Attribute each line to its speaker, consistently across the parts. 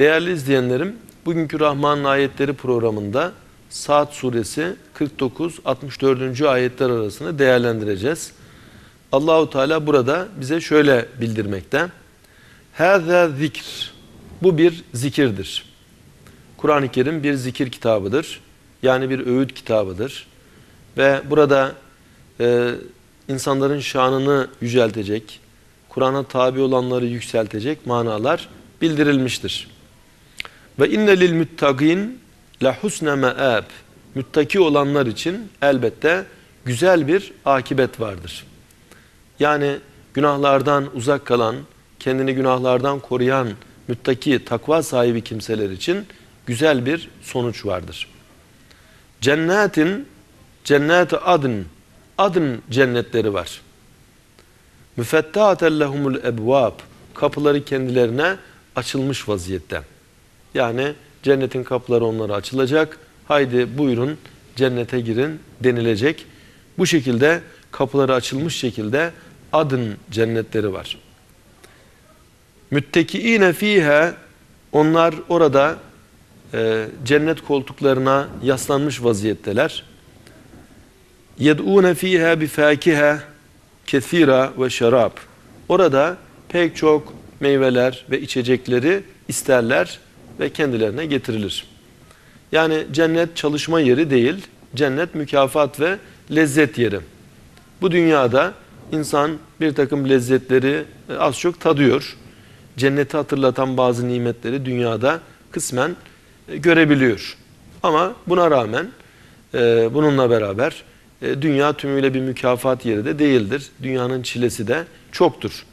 Speaker 1: Değerli izleyenlerim, bugünkü Rahman'ın ayetleri programında Saat suresi 49-64. ayetler arasını değerlendireceğiz. Allahu Teala burada bize şöyle bildirmekte. Hâzâ zikr. Bu bir zikirdir. Kur'an-ı Kerim bir zikir kitabıdır. Yani bir öğüt kitabıdır. Ve burada insanların şanını yüceltecek, Kur'an'a tabi olanları yükseltecek manalar bildirilmiştir. Ve inne lil muttaqin la husne me'ab. Müttaki olanlar için elbette güzel bir akibet vardır. Yani günahlardan uzak kalan, kendini günahlardan koruyan, müttaki, takva sahibi kimseler için güzel bir sonuç vardır. Cennet-i adın cennetleri var. Müfettâten lehumul ebvâb. Kapıları kendilerine açılmış vaziyette. Yani cennetin kapıları onlara açılacak. Haydi buyurun cennete girin denilecek. Bu şekilde kapıları açılmış şekilde adın cennetleri var. Müttekiîne fîhâ. Onlar orada cennet koltuklarına yaslanmış vaziyetteler. Yed'ûne fîhâ bifâkihe kethîrâ ve şarab. Orada pek çok meyveler ve içecekleri isterler ve kendilerine getirilir. Yani cennet çalışma yeri değil, cennet mükafat ve lezzet yeri. Bu dünyada insan bir takım lezzetleri az çok tadıyor. Cenneti hatırlatan bazı nimetleri dünyada kısmen görebiliyor. Ama buna rağmen, bununla beraber dünya tümüyle bir mükafat yeri de değildir. Dünyanın çilesi de çoktur.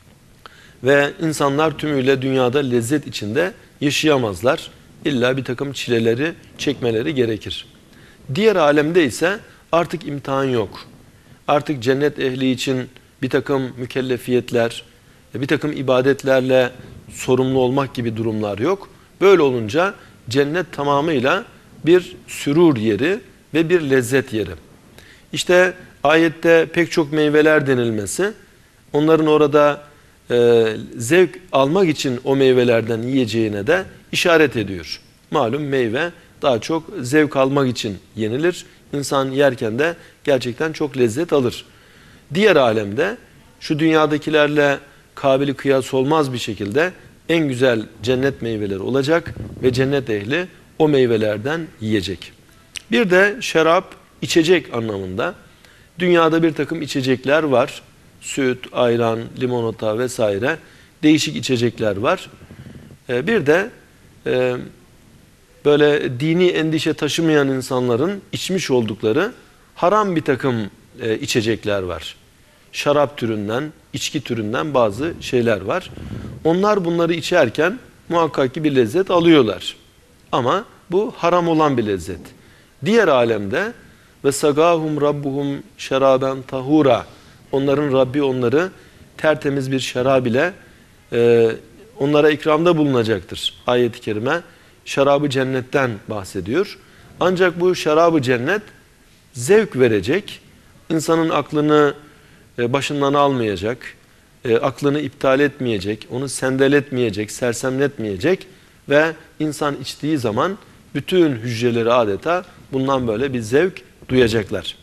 Speaker 1: Ve insanlar tümüyle dünyada lezzet içinde yaşayamazlar. İlla bir takım çileleri çekmeleri gerekir. Diğer alemde ise artık imtihan yok. Artık cennet ehli için bir takım mükellefiyetler, bir takım ibadetlerle sorumlu olmak gibi durumlar yok. Böyle olunca cennet tamamıyla bir sürur yeri ve bir lezzet yeri. İşte ayette pek çok meyveler denilmesi, onların orada zevk almak için o meyvelerden yiyeceğine de işaret ediyor. Malum meyve daha çok zevk almak için yenilir. İnsan yerken de gerçekten çok lezzet alır. Diğer alemde şu dünyadakilerle kabili kıyas olmaz bir şekilde en güzel cennet meyveleri olacak ve cennet ehli o meyvelerden yiyecek. Bir de şarap, içecek anlamında. Dünyada bir takım içecekler var. Süt, ayran, limonata vesaire değişik içecekler var. Bir de böyle dini endişe taşımayan insanların içmiş oldukları haram bir takım içecekler var. Şarap türünden, içki türünden bazı şeyler var. Onlar bunları içerken muhakkak ki bir lezzet alıyorlar. Ama bu haram olan bir lezzet. Diğer alemde ve sagahum rabbuhum şeraben tahura. Onların Rabbi onları tertemiz bir şarab ile onlara ikramda bulunacaktır. Ayet-i kerime şarabı cennetten bahsediyor. Ancak bu şarabı cennet zevk verecek, insanın aklını başından almayacak, aklını iptal etmeyecek, onu sendeletmeyecek, sersemletmeyecek ve insan içtiği zaman bütün hücreleri adeta bundan böyle bir zevk duyacaklar.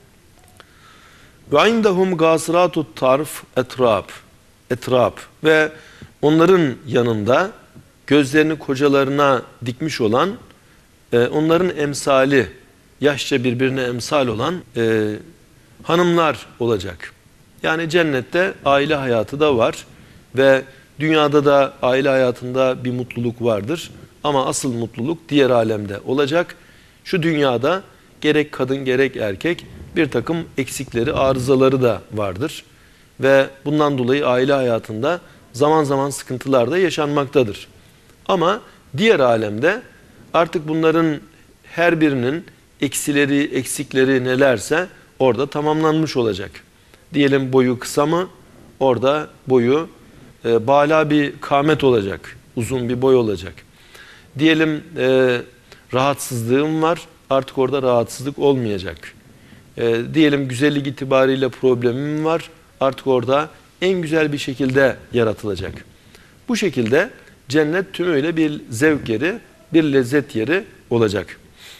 Speaker 1: Ve indahum gasiratut tarf etrab ve onların yanında gözlerini kocalarına dikmiş olan onların emsali, yaşça birbirine emsal olan hanımlar olacak. Yani cennette aile hayatı da var ve dünyada da aile hayatında bir mutluluk vardır. Ama asıl mutluluk diğer alemde olacak. Şu dünyada gerek kadın gerek erkek bir takım eksikleri, arızaları da vardır. Ve bundan dolayı aile hayatında zaman zaman sıkıntılar da yaşanmaktadır. Ama diğer alemde artık bunların her birinin eksileri, eksikleri nelerse orada tamamlanmış olacak. Diyelim boyu kısa mı? Orada boyu bâlâ bir kâmet olacak. Uzun bir boy olacak. Diyelim rahatsızlığım var. Artık orada rahatsızlık olmayacak. Diyelim güzellik itibariyle problemim var. Artık orada en güzel bir şekilde yaratılacak. Bu şekilde cennet tümüyle bir zevk yeri, bir lezzet yeri olacak.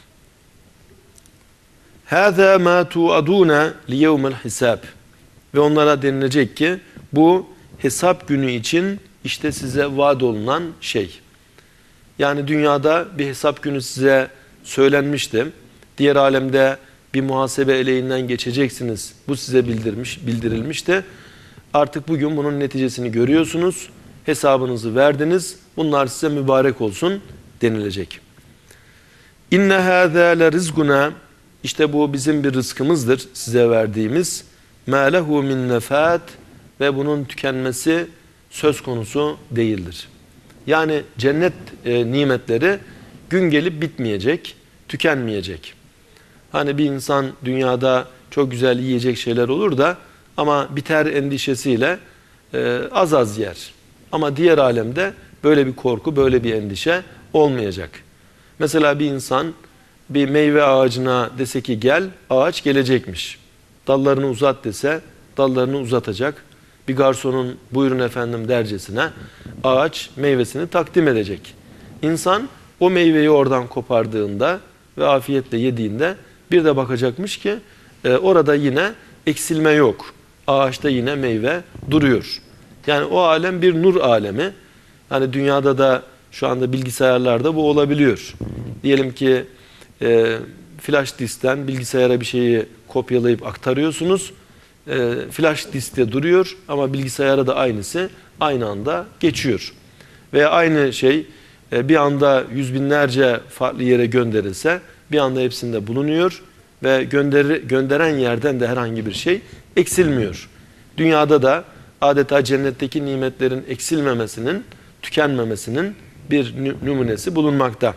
Speaker 1: هَذَا مَا تُوَدُونَ لِيَوْمَ الْحِسَابِ Ve onlara denilecek ki bu hesap günü için işte size vaat olunan şey. Yani dünyada bir hesap günü size söylenmişti. Diğer alemde bir muhasebe eleğinden geçeceksiniz. Bu size bildirilmişti. Artık bugün bunun neticesini görüyorsunuz. Hesabınızı verdiniz. Bunlar size mübarek olsun denilecek. İnne hâzâ le rizguna İşte bu bizim bir rızkımızdır size verdiğimiz. Mâ lehu min nefât Ve bunun tükenmesi söz konusu değildir. Yani cennet nimetleri gün gelip bitmeyecek, tükenmeyecek. Hani bir insan dünyada çok güzel yiyecek şeyler olur da ama biter endişesiyle az az yer. Ama diğer alemde böyle bir korku, böyle bir endişe olmayacak. Mesela bir insan bir meyve ağacına dese ki gel, ağaç gelecekmiş. Dallarını uzat dese dallarını uzatacak. Bir garsonun buyurun efendim dercesine ağaç meyvesini takdim edecek. İnsan o meyveyi oradan kopardığında ve afiyetle yediğinde bir de bakacakmış ki orada yine eksilme yok. Ağaçta yine meyve duruyor. Yani o alem bir nur alemi. Hani dünyada da şu anda bilgisayarlarda bu olabiliyor. Diyelim ki flash diskten bilgisayara bir şeyi kopyalayıp aktarıyorsunuz. Flash diskte duruyor ama bilgisayara da aynı anda geçiyor. Veya aynı şey bir anda yüz binlerce farklı yere gönderilse bir anda hepsinde bulunuyor ve gönderen yerden de herhangi bir şey eksilmiyor. Dünyada da adeta cennetteki nimetlerin eksilmemesinin, tükenmemesinin bir numunesi bulunmakta.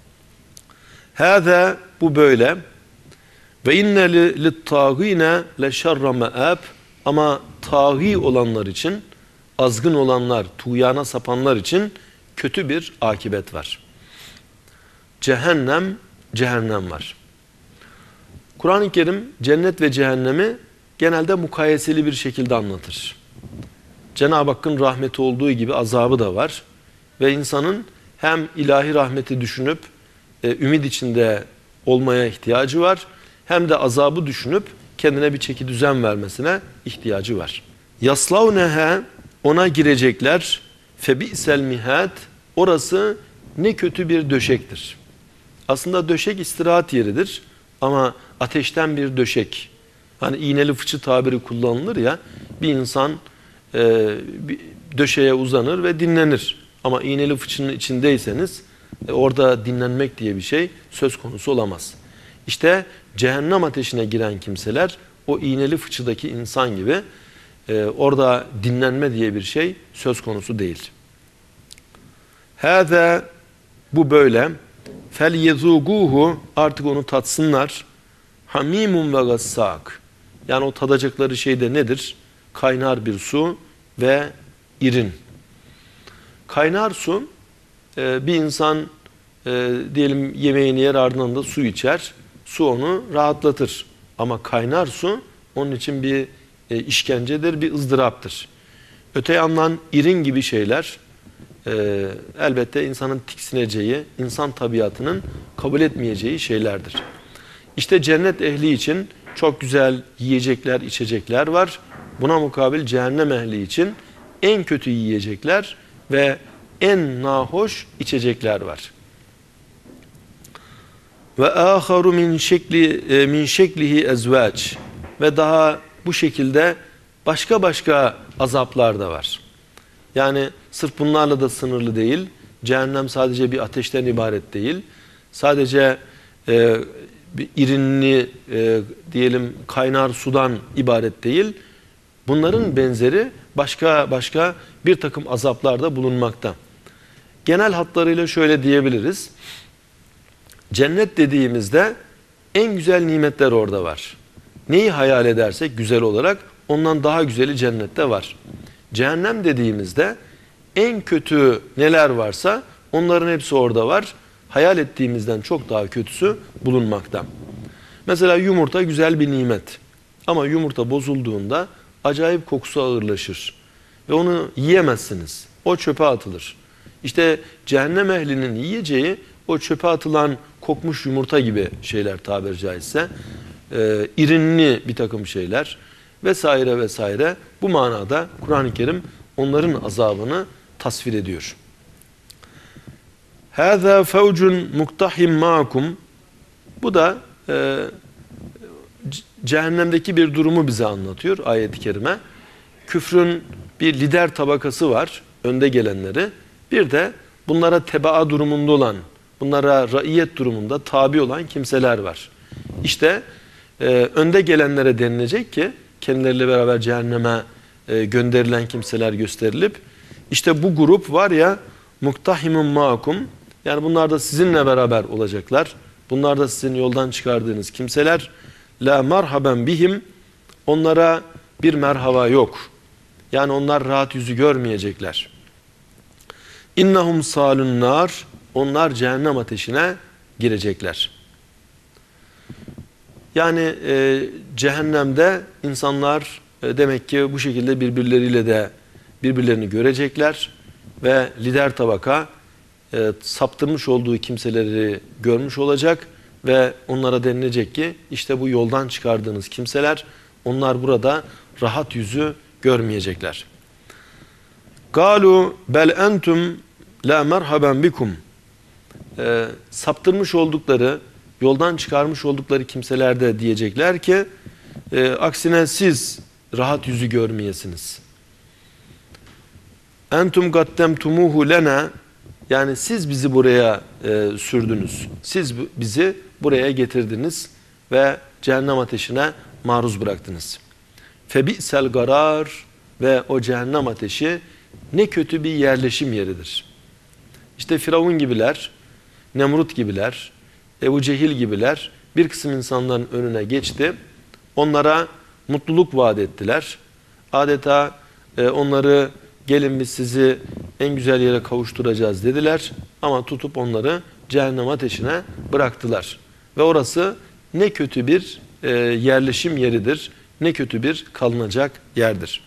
Speaker 1: Hâzâ bu böyle. Ve inne littâgîne leşerre me'âb Ama tâgî olanlar için, azgın olanlar, tuğyana sapanlar için kötü bir akibet var. Cehennem var. Kur'an-ı Kerim cennet ve cehennemi genelde mukayeseli bir şekilde anlatır. Cenab-ı Hakk'ın rahmeti olduğu gibi azabı da var. Ve insanın hem ilahi rahmeti düşünüp ümit içinde olmaya ihtiyacı var, hem de azabı düşünüp kendine bir çeki düzen vermesine ihtiyacı var. Yaslavneha Ona girecekler. Febi'sel mihad Orası ne kötü bir döşektir. Aslında döşek istirahat yeridir ama ateşten bir döşek. Hani iğneli fıçı tabiri kullanılır ya, bir insan döşeğe uzanır ve dinlenir. Ama iğneli fıçının içindeyseniz orada dinlenmek diye bir şey söz konusu olamaz. İşte cehennem ateşine giren kimseler o iğneli fıçıdaki insan gibi orada dinlenme diye bir şey söz konusu değil. Hâzâ bu böyle. فَلْيَذُوقُوهُ Artık onu tatsınlar. Hamimun ve gassâk Yani o tadacakları şey de nedir? Kaynar bir su ve irin. Kaynar su bir insan diyelim yemeğini yer ardından da su içer. Su onu rahatlatır. Ama kaynar su onun için bir işkencedir, bir ızdıraptır. Öte yandan irin gibi şeyler elbette insanın tiksineceği, insan tabiatının kabul etmeyeceği şeylerdir. İşte cennet ehli için çok güzel yiyecekler, içecekler var. Buna mukabil cehennem ehli için en kötü yiyecekler ve en nahoş içecekler var. Ve aharu min şeklihi ezvac Ve daha bu şekilde başka azaplar da var. Yani sırf bunlarla da sınırlı değil. Cehennem sadece bir ateşten ibaret değil. Sadece bir irinli diyelim kaynar sudan ibaret değil. Bunların benzeri başka bir takım azaplarda bulunmakta. Genel hatlarıyla şöyle diyebiliriz. Cennet dediğimizde en güzel nimetler orada var. Neyi hayal edersek güzel olarak ondan daha güzeli cennette var. Cehennem dediğimizde en kötü neler varsa onların hepsi orada var. Hayal ettiğimizden çok daha kötüsü bulunmakta. Mesela yumurta güzel bir nimet. Ama yumurta bozulduğunda acayip kokusu ağırlaşır. Ve onu yiyemezsiniz. O çöpe atılır. İşte cehennem ehlinin yiyeceği o çöpe atılan kokmuş yumurta gibi şeyler tabiri caizse. İrinli bir takım şeyler vesaire vesaire. Bu manada Kur'an-ı Kerim onların azabını tasvir ediyor. هَذَا فَوْجٌ مُقْتَحِمْ مَاكُمْ. Bu da cehennemdeki bir durumu bize anlatıyor ayet-i kerime. Küfrün bir lider tabakası var, önde gelenleri. Bir de bunlara tebaa durumunda olan, bunlara raiyet durumunda tabi olan kimseler var. İşte önde gelenlere denilecek ki kendileriyle beraber cehenneme gönderilen kimseler gösterilip işte bu grup var ya muktahimun makum, yani bunlar da sizinle beraber olacaklar. Bunlar da sizin yoldan çıkardığınız kimseler. La merhaben bihim, onlara bir merhaba yok. Yani onlar rahat yüzü görmeyecekler. İnnahum salun nar, onlar cehennem ateşine girecekler. Yani cehennemde insanlar demek ki bu şekilde birbirleriyle de birbirlerini görecekler ve lider tabaka saptırmış olduğu kimseleri görmüş olacak ve onlara denilecek ki işte bu yoldan çıkardığınız kimseler, onlar burada rahat yüzü görmeyecekler. Galu bel entum la merhaben bikum. Saptırmış oldukları, yoldan çıkarmış oldukları kimseler de diyecekler ki aksine siz rahat yüzü görmeyesiniz. Entum gaddemtumuhu lena, yani siz bizi buraya sürdünüz. Siz bizi buraya getirdiniz ve cehennem ateşine maruz bıraktınız. Febi'sel garar, ve o cehennem ateşi ne kötü bir yerleşim yeridir. İşte Firavun gibiler, Nemrut gibiler, Ebu Cehil gibiler bir kısım insanların önüne geçti. Onlara mutluluk vaat ettiler. Adeta onları gelin biz sizi en güzel yere kavuşturacağız dediler. Ama tutup onları cehennem ateşine bıraktılar. Ve orası ne kötü bir yerleşim yeridir. Ne kötü bir kalınacak yerdir.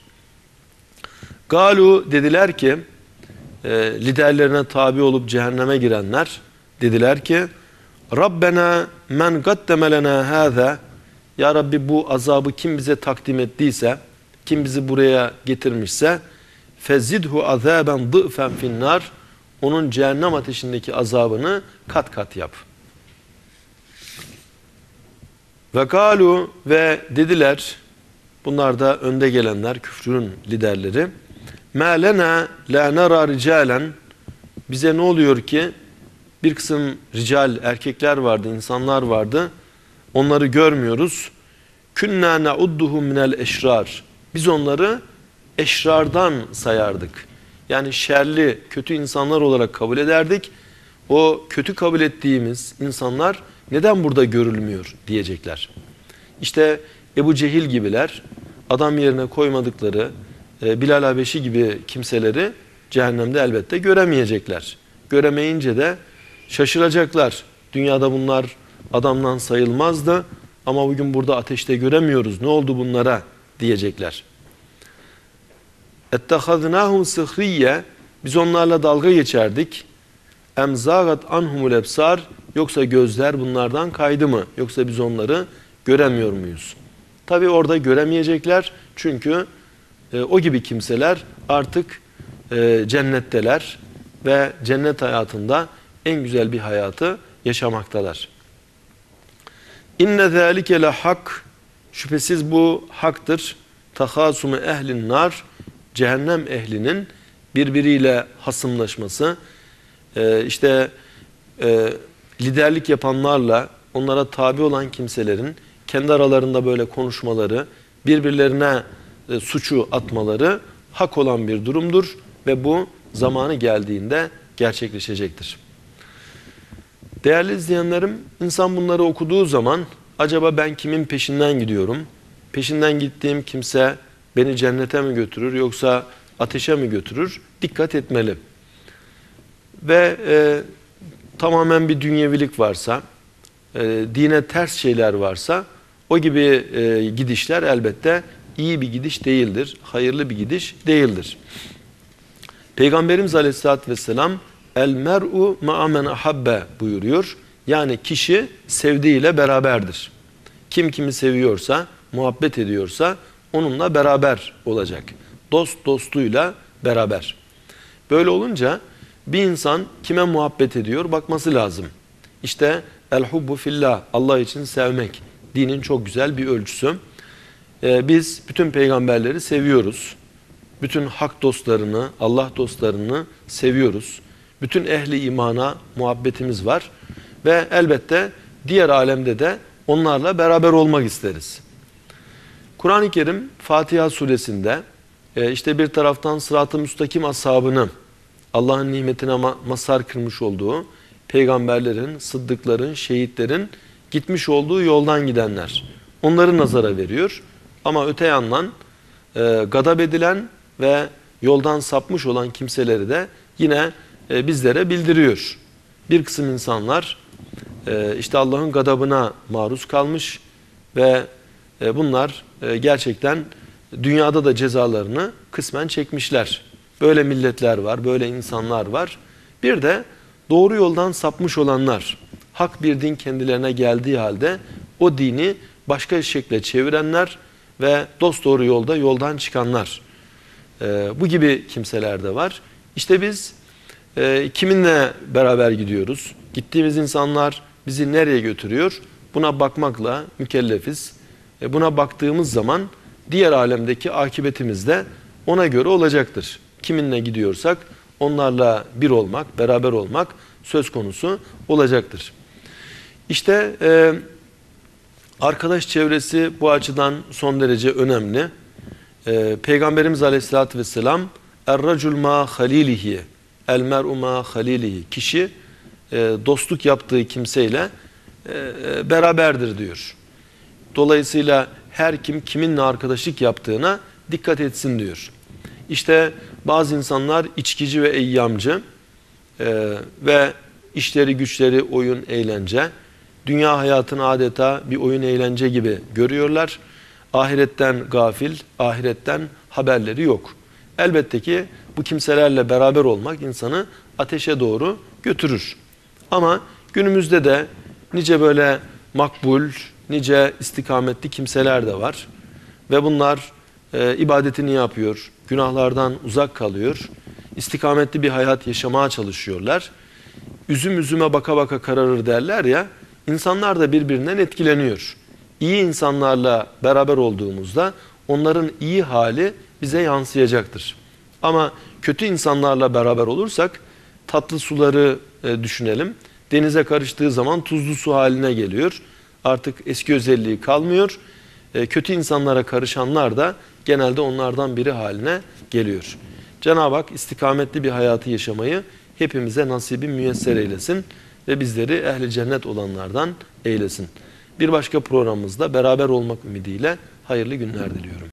Speaker 1: Galu, dediler ki liderlerine tabi olup cehenneme girenler dediler ki Rabbena men gaddeme lena hâzâ, ya Rabbi bu azabı kim bize takdim ettiyse, kim bizi buraya getirmişse fezidhu azâben dı'fen finnâr, onun cehennem ateşindeki azabını kat kat yap. Ve galu, ve dediler, bunlar da önde gelenler, küfrün liderleri, مَا لَنَا لَا نَرَى رِجَالًا, bize ne oluyor ki bir kısım rical, erkekler vardı, insanlar vardı, onları görmüyoruz. كُنَّا نَعُدُّهُمْ مِنَ الْاَشْرَارِ, biz onları eşrardan sayardık. Yani şerli, kötü insanlar olarak kabul ederdik. O kötü kabul ettiğimiz insanlar neden burada görülmüyor diyecekler. İşte Ebu Cehil gibiler, adam yerine koymadıkları Bilal Habeşi gibi kimseleri cehennemde elbette göremeyecekler. Göremeyince de şaşıracaklar. Dünyada bunlar adamdan sayılmazdı ama bugün burada ateşte göremiyoruz. Ne oldu bunlara diyecekler. اَتَّخَذْنَاهُمْ سِخْرِيَّ, biz onlarla dalga geçerdik. اَمْزَاغَتْ عَنْهُمُ الْاَبْصَارِ, yoksa gözler bunlardan kaydı mı? Yoksa biz onları göremiyor muyuz? Tabi orada göremeyecekler çünkü o gibi kimseler artık cennetteler ve cennet hayatında en güzel bir hayatı yaşamaktalar. İnne zâlike lehak, şüphesiz bu haktır. Tahasumu ehlin nar, cehennem ehlinin birbiriyle hasımlaşması, işte liderlik yapanlarla onlara tabi olan kimselerin kendi aralarında böyle konuşmaları, birbirlerine suçu atmaları hak olan bir durumdur ve bu zamanı geldiğinde gerçekleşecektir. Değerli izleyenlerim, insan bunları okuduğu zaman acaba ben kimin peşinden gidiyorum? Peşinden gittiğim kimse beni cennete mi götürür yoksa ateşe mi götürür? Dikkat etmeli. Ve tamamen bir dünyevilik varsa, dine ters şeyler varsa o gibi gidişler elbette iyi bir gidiş değildir, hayırlı bir gidiş değildir. Peygamberimiz Aleyhisselatü Vesselam el mer'u ma'a men ahabbe buyuruyor. Yani kişi sevdiğiyle beraberdir. Kim kimi seviyorsa, muhabbet ediyorsa onunla beraber olacak. Dost dostuyla beraber. Böyle olunca bir insan kime muhabbet ediyor bakması lazım. İşte el hubbu fillah, Allah için sevmek. Dinin çok güzel bir ölçüsü. Biz bütün peygamberleri seviyoruz. Bütün hak dostlarını, Allah dostlarını seviyoruz. Bütün ehli imana muhabbetimiz var. Ve elbette diğer alemde de onlarla beraber olmak isteriz. Kur'an-ı Kerim Fatiha suresinde işte bir taraftan sırat-ı müstakim ashabını, Allah'ın nimetine mazhar kılmış olduğu peygamberlerin, sıddıkların, şehitlerin gitmiş olduğu yoldan gidenler. Onları nazara veriyor. Ama öte yandan gadab edilen ve yoldan sapmış olan kimseleri de yine bizlere bildiriyor. Bir kısım insanlar işte Allah'ın gadabına maruz kalmış ve bunlar gerçekten dünyada da cezalarını kısmen çekmişler. Böyle milletler var, böyle insanlar var. Bir de doğru yoldan sapmış olanlar, hak bir din kendilerine geldiği halde o dini başka şekle çevirenler ve dosdoğru yoldan çıkanlar. Bu gibi kimseler de var. İşte biz kiminle beraber gidiyoruz? Gittiğimiz insanlar bizi nereye götürüyor? Buna bakmakla mükellefiz. Buna baktığımız zaman diğer alemdeki akıbetimiz de ona göre olacaktır. Kiminle gidiyorsak onlarla bir olmak, beraber olmak söz konusu olacaktır. İşte arkadaş çevresi bu açıdan son derece önemli. Peygamberimiz Aleyhisselatü Vesselam Er-racul ma halilihi, el mer'u ma halilihi. Kişi dostluk yaptığı kimseyle beraberdir diyor. Dolayısıyla her kim kiminle arkadaşlık yaptığına dikkat etsin diyor. İşte bazı insanlar içkici ve eyyamcı ve işleri güçleri oyun eğlence, dünya hayatını adeta bir oyun eğlence gibi görüyorlar. Ahiretten gafil, ahiretten haberleri yok. Elbette ki bu kimselerle beraber olmak insanı ateşe doğru götürür. Ama günümüzde de nice böyle makbul, nice istikametli kimseler de var. Ve bunlar ibadetini yapıyor, günahlardan uzak kalıyor, istikametli bir hayat yaşamaya çalışıyorlar. Üzüm üzüme baka baka kararır derler ya, insanlar da birbirinden etkileniyor. İyi insanlarla beraber olduğumuzda onların iyi hali bize yansıyacaktır. Ama kötü insanlarla beraber olursak tatlı suları düşünelim. Denize karıştığı zaman tuzlu su haline geliyor. Artık eski özelliği kalmıyor. Kötü insanlara karışanlar da genelde onlardan biri haline geliyor. Cenab-ı Hak istikametli bir hayatı yaşamayı hepimize nasibi müyesser eylesin ve bizleri ehli cennet olanlardan eylesin. Bir başka programımızda beraber olmak ümidiyle hayırlı günler diliyorum.